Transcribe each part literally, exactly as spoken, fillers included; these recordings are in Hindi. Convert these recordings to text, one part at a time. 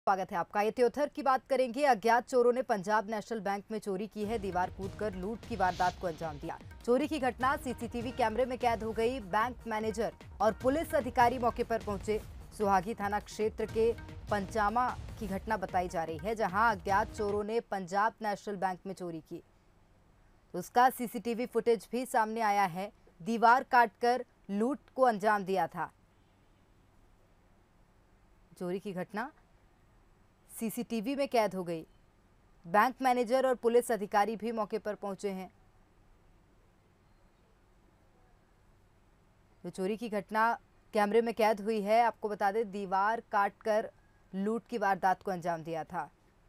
स्वागत है आपका। त्योथर की बात करेंगे। अज्ञात चोरों ने पंजाब नेशनल बैंक में चोरी की है। दीवार कूदकर लूट की वारदात को अंजाम दिया। चोरी की घटना सीसीटीवी कैमरे में कैद हो गई। बैंक मैनेजर और पुलिस अधिकारी मौके पर पहुंचे। सुहागी थाना क्षेत्र के पंचामा की घटना बताई जा रही है, जहां अज्ञात चोरों ने पंजाब नेशनल बैंक में चोरी की। उसका सीसीटीवी फुटेज भी सामने आया है। दीवार काटकर लूट को अंजाम दिया था। चोरी की घटना सीसीटीवी में कैद हो गई। बैंक मैनेजर और पुलिस अधिकारी भी मौके पर पहुंचे हैं। जो चोरी की घटना कैमरे में कैद हुई है, आपको बता दें, दीवार काटकर लूट की वारदात को अंजाम दिया था।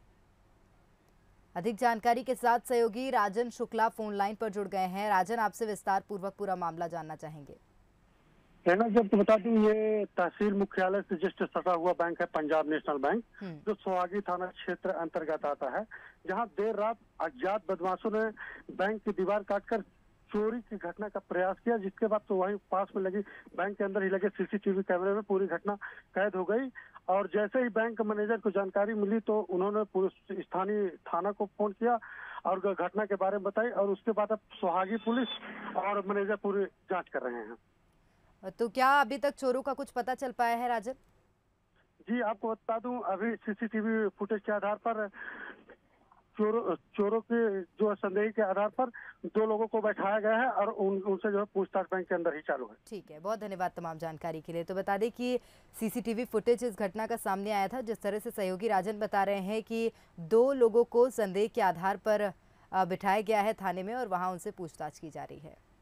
अधिक जानकारी के साथ सहयोगी राजन शुक्ला फोन लाइन पर जुड़ गए हैं। राजन, आपसे विस्तार पूर्वक पूरा मामला जानना चाहेंगे। कहना जब तो बता दूं, ये तहसील मुख्यालय से जस्ट सटा हुआ बैंक है पंजाब नेशनल बैंक, जो सुहागी थाना क्षेत्र अंतर्गत आता है, जहां देर रात अज्ञात बदमाशों ने बैंक की दीवार काटकर चोरी की घटना का प्रयास किया, जिसके बाद तो वहीं पास में लगी बैंक के अंदर ही लगे सीसीटीवी कैमरे में पूरी घटना कैद हो गई। और जैसे ही बैंक मैनेजर को जानकारी मिली तो उन्होंने पुलिस स्थानीय थाना को फोन किया और घटना के बारे में बताई, और उसके बाद अब सुहागी पुलिस और मैनेजर पूरी जांच कर रहे हैं। तो क्या अभी तक चोरों का कुछ पता चल पाया है राजन? जी, आपको बता दूं, अभी सीसीटीवी फुटेज के आधार पर चोरों चोरों के जो संदेह के आधार पर दो लोगों को बैठाया गया है और उन उनसे जो है पूछताछ बैंक के अंदर ही चालू है। ठीक है, बहुत धन्यवाद तमाम जानकारी के लिए। तो बता दें कि सीसीटीवी फुटेज इस घटना का सामने आया था। जिस तरह से सहयोगी राजन बता रहे हैं कि दो लोगों को संदेह के आधार पर बिठाया गया है थाने में और वहां उनसे पूछताछ की जा रही है।